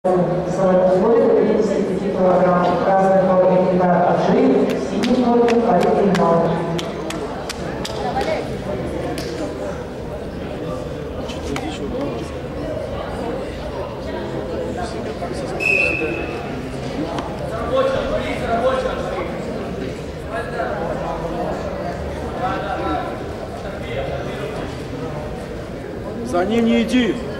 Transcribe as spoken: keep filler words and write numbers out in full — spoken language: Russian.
Золотой воды до тридцати пяти килограммов, красный ноль гектар отжиг, синий ноль оригинал. За ним не иди.